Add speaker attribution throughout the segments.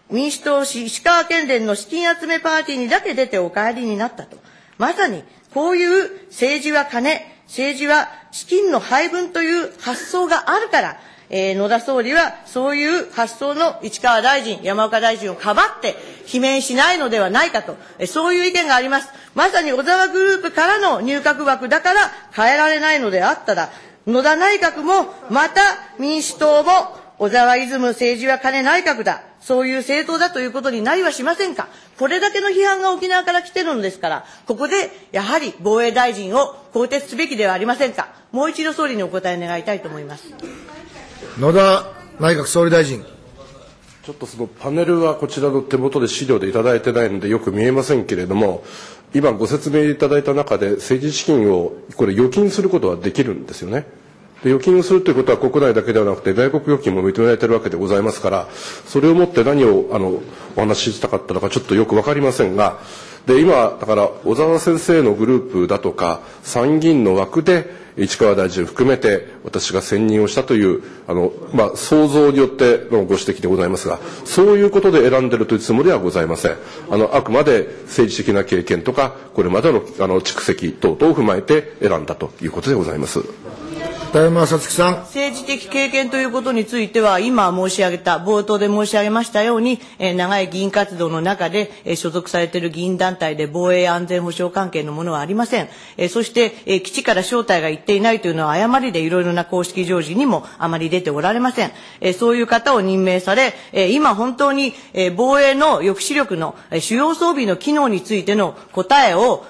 Speaker 1: 民主党石川県連の資金集めパーティーにだけ出てお帰りになったと。まさに、こういう政治は金、政治は資金の配分という発想があるから、野田総理はそういう発想の市川大臣、山岡大臣をかばって罷免しないのではないかと、そういう意見があります。まさに小沢グループからの入閣枠だから変えられないのであったら、野田内閣もまた民主党も小沢イズム政治は金内閣だ、そういう政党だということになりはしませんか。これだけの批判が沖縄から来ているのですから、ここでやはり防衛大臣を更迭すべきではありませんか。もう一度総理にお答え願いたいと思います。
Speaker 2: 野田内閣総理大臣。
Speaker 3: ちょっとそのパネルはこちらの手元で資料でいただいてないのでよく見えませんけれども、今ご説明いただいた中で政治資金をこれ預金することはできるんですよね。で、預金をするということは国内だけではなくて外国預金も認められているわけでございますから、それをもって何をお話ししたかったのかちょっとよく分かりませんが、で今だから小沢先生のグループだとか参議院の枠で市川大臣を含めて私が選任をしたという想像によってのご指摘でございますが、そういうことで選んでいるというつもりはございません。あくまで政治的な経験とかこれまでの蓄積等々を踏まえて選んだということでございます。
Speaker 2: 田山さつきさん。
Speaker 1: 政治的経験ということについては、今申し上げた、冒頭で申し上げましたように、長い議員活動の中で、所属されている議員団体で防衛安全保障関係のものはありません。そして、基地から招待が行っていないというのは誤りでいろいろな公式行事にもあまり出ておられません。そういう方を任命され、今本当に、防衛の抑止力の主要装備の機能についての答えを、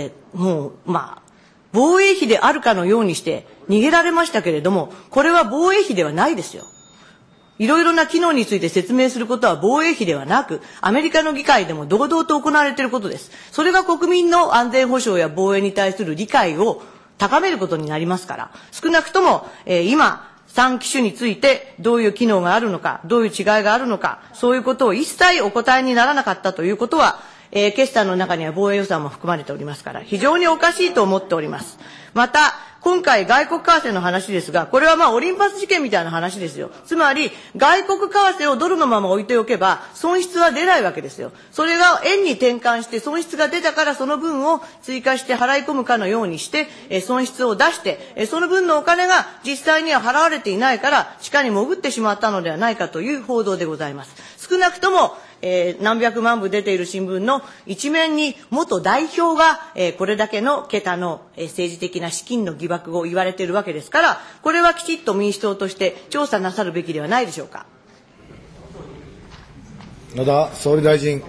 Speaker 1: 防衛費であるかのようにして逃げられましたけれども、これは防衛費ではないですよ。いろいろな機能について説明することは防衛費ではなく、アメリカの議会でも堂々と行われていることです。それが国民の安全保障や防衛に対する理解を高めることになりますから、少なくとも、今、3機種についてどういう機能があるのか、どういう違いがあるのか、そういうことを一切お答えにならなかったということは、決算の中には防衛予算も含まれておりますから、非常におかしいと思っております。また、今回外国為替の話ですが、これはオリンパス事件みたいな話ですよ。つまり、外国為替をドルのまま置いておけば、損失は出ないわけですよ。それが円に転換して損失が出たからその分を追加して払い込むかのようにして、損失を出して、その分のお金が実際には払われていないから、地下に潜ってしまったのではないかという報道でございます。少なくとも、何百万部出ている新聞の一面に元代表が、これだけの桁の、政治的な資金の疑惑を言われているわけですから、これはきちっと民主党として調査なさるべきではないでしょうか。
Speaker 2: 野田総理大臣。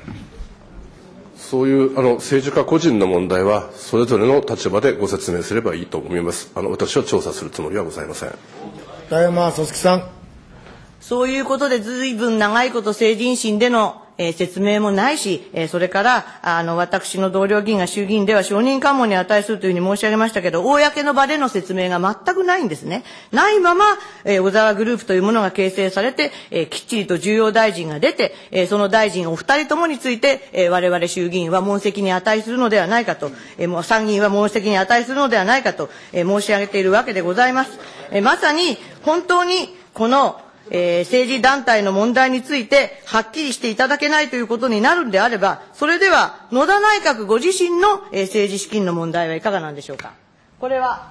Speaker 3: そういう政治家個人の問題はそれぞれの立場でご説明すればいいと思います。私は調査するつもりはございません。
Speaker 2: 田山さつきさん。
Speaker 1: そういうことでずいぶん長いこと政治審での、説明もないし、それから私の同僚議員が衆議院では証人喚問に値するというふうに申し上げましたけど、公の場での説明が全くないんですね。ないまま、小沢グループというものが形成されて、きっちりと重要大臣が出て、その大臣お二人ともについて、我々衆議院は問責に値するのではないかと、参議院は問責に値するのではないかと、申し上げているわけでございます。まさに本当にこの政治団体の問題についてはっきりしていただけないということになるんであれば、それでは野田内閣ご自身の政治資金の問題はいかがなんでしょうか。これは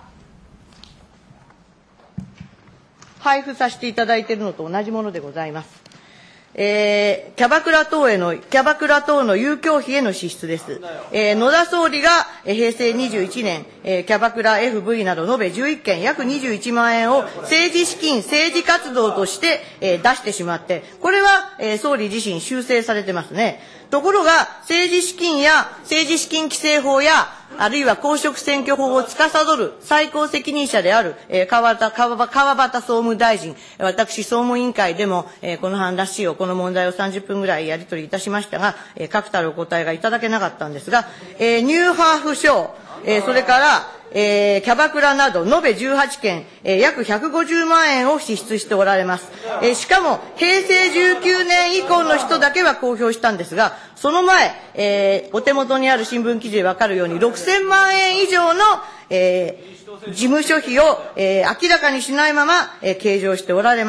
Speaker 1: 配布させていただいているのと同じものでございます。キャバクラ等の遊興費への支出です。野田総理が平成21年、キャバクラ FV など延べ11件約21万円を政治資金、政治活動として出してしまって、これは総理自身修正されてますね。ところが、政治資金や政治資金規正法や、あるいは公職選挙法を司る最高責任者である川端総務大臣、私総務委員会でもこの話を、この問題を30分ぐらいやり取りいたしましたが、確たるお答えがいただけなかったんですが、ニューハーフ賞、それから、キャバクラなど延べ18件、約150万円を支出しておられます。しかも平成19年以降の人だけは公表したんですが、その前、お手元にある新聞記事でわかるように6000万円以上の、事務所費を、明らかにしないまま、計上しておられます。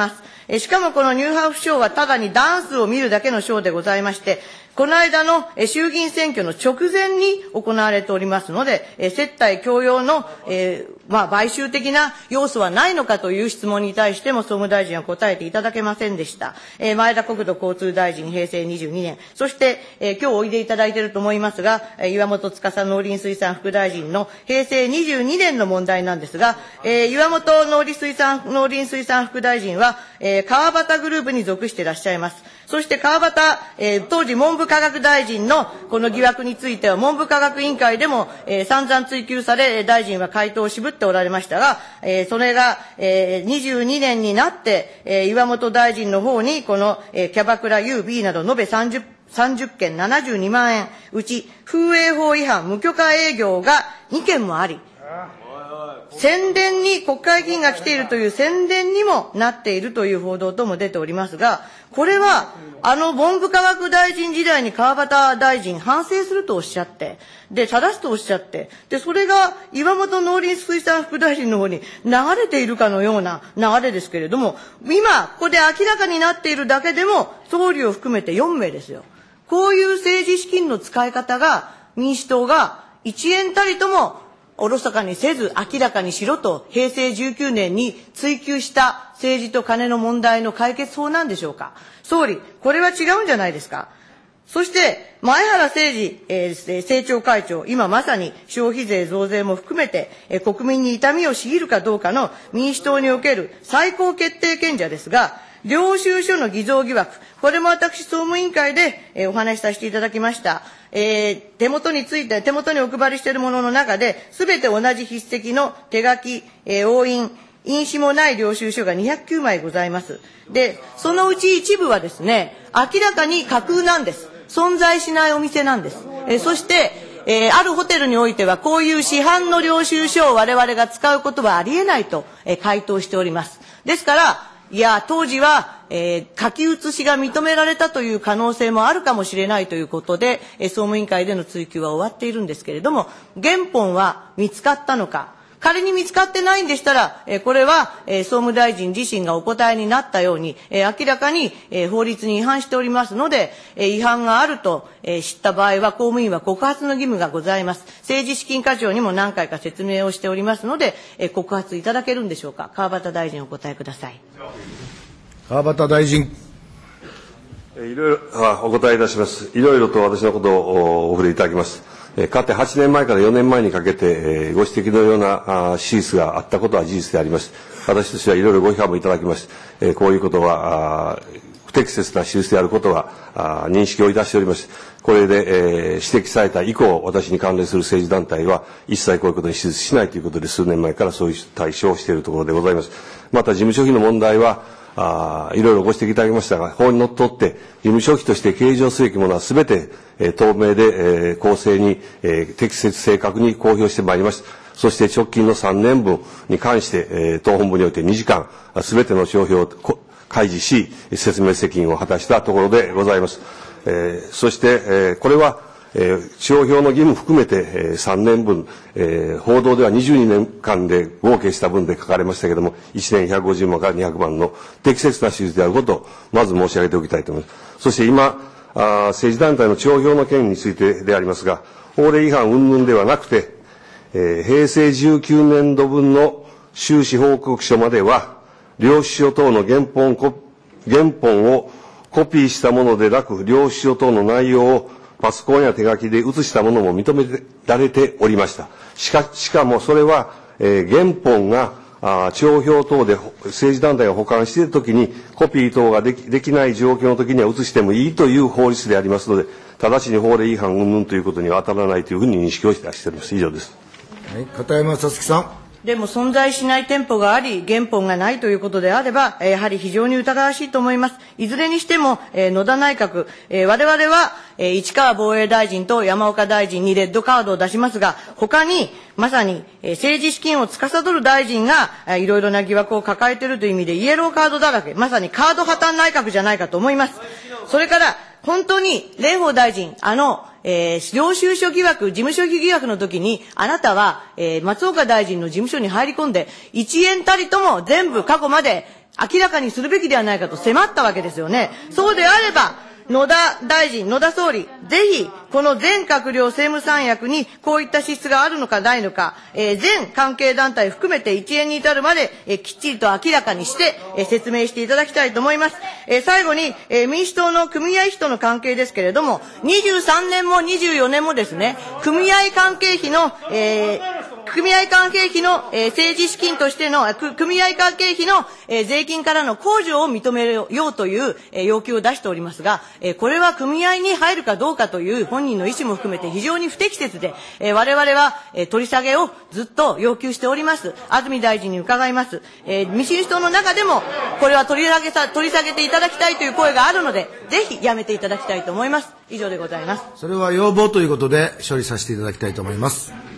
Speaker 1: しかもこのニューハーフショーはただにダンスを見るだけのショーでございまして、この間の衆議院選挙の直前に行われておりますので、接待強要の、買収的な要素はないのかという質問に対しても総務大臣は答えていただけませんでした。前田国土交通大臣平成22年、そして、今日おいでいただいていると思いますが、岩本司農林水産副大臣の平成22年の問題なんですが、岩本農林水産副大臣は、川端グループに属していらっしゃいます。そして川端、当時文部科学大臣のこの疑惑については文部科学委員会でも、散々追及され、大臣は回答を渋っておられましたが、それが、22年になって、岩本大臣の方にこの、キャバクラ UB など延べ30件72万円、うち風営法違反無許可営業が2件もあり、宣伝に国会議員が来ているという宣伝にもなっているという報道とも出ておりますが、これは文部科学大臣時代に川端大臣反省するとおっしゃって、で正すとおっしゃって、でそれが岩本農林水産副大臣の方に流れているかのような流れですけれども、今ここで明らかになっているだけでも総理を含めて4名ですよ。こういう政治資金の使い方が民主党が1円たりともおろそかにせず明らかにしろと平成19年に追及した政治と金の問題の解決法なんでしょうか。総理、これは違うんじゃないですか。そして前原誠司、政調会長、今まさに消費税増税も含めて、国民に痛みを強いるかどうかの民主党における最高決定権者ですが、領収書の偽造疑惑、これも私総務委員会で、お話しさせていただきました。手元にお配りしているものの中で、すべて同じ筆跡の手書き、押印、印紙もない領収書が209枚ございます。で、そのうち一部はですね、明らかに架空なんです。存在しないお店なんです。そして、あるホテルにおいては、こういう市販の領収書を我々が使うことはありえないと、回答しております。ですから、いや、当時は、書き写しが認められたという可能性もあるかもしれないということで、総務委員会での追及は終わっているんですけれども、原本は見つかったのか。仮に見つかってないんでしたら、これは、総務大臣自身がお答えになったように、明らかに、法律に違反しておりますので、違反があると、知った場合は公務員は告発の義務がございます。政治資金課長にも何回か説明をしておりますので、告発いただけるんでしょうか。川端大臣お答えください。
Speaker 2: 川端大臣。
Speaker 4: いろいろお答えいたします。いろいろと私のことをお触れいただきます。かつて8年前から4年前にかけて、ご指摘のような手術があったことは事実であります。私としてはいろいろご批判もいただきまして、こういうことは不適切な手術であることは認識をいたしております。これで、指摘された以降、私に関連する政治団体は一切こういうことに手術しないということで、数年前からそういう対処をしているところでございます。また事務所費の問題はいろいろご指摘いただきましたが、法にのっとって事務所費として計上すべきものはすべて、透明で、公正に、適切正確に公表してまいりました。そして直近の3年分に関して、党本部において2時間すべての商標を開示し説明責任を果たしたところでございます。そして、これは商標の義務含めて3年分、報道では22年間で合計した分で書かれましたけれども、1年150万から200万の適切な手術であることをまず申し上げておきたいと思います。そして今、政治団体の帳票の件についてでありますが、法令違反云々ではなくて、平成19年度分の収支報告書までは、領収書等の原本をコピーしたものでなく、領収書等の内容をパソコンや手書きで写したものも認められておりました。しかもそれは、原本が帳票等で政治団体が保管しているときにコピー等ができない状況のときには写してもいいという法律でありますので、直ちに法令違反云々ということには当たらないというふうに認識をしております。以上です。
Speaker 2: はい、片山さつきさん。
Speaker 1: でも存在しない店舗があり、原本がないということであれば、やはり非常に疑わしいと思います。いずれにしても、野田内閣、我々は、市川防衛大臣と山岡大臣にレッドカードを出しますが、他に、まさに、政治資金を司る大臣が、いろいろな疑惑を抱えているという意味で、イエローカードだらけ、まさにカード破綻内閣じゃないかと思います。それから、本当に、蓮舫大臣、領収書疑惑、事務所費疑惑の時に、あなたは、松岡大臣の事務所に入り込んで、1円たりとも全部過去まで明らかにするべきではないかと迫ったわけですよね。そうであれば、野田大臣、野田総理、ぜひ、この全閣僚政務三役にこういった資質があるのかないのか、全関係団体含めて一円に至るまで、きっちりと明らかにして、説明していただきたいと思います。最後に、民主党の組合費との関係ですけれども、23年も24年もですね、組合関係費の、政治資金としての、組合関係費の、税金からの控除を認めようという、要求を出しておりますが、これは組合に入るかどうかという本人の意思も含めて非常に不適切で、我々は、取り下げをずっと要求しております。安住大臣に伺います。民主党の中でも、これは取り下げていただきたいという声があるので、ぜひやめていただきたいと思います。以上でございます。
Speaker 2: それは要望ということで処理させていただきたいと思います。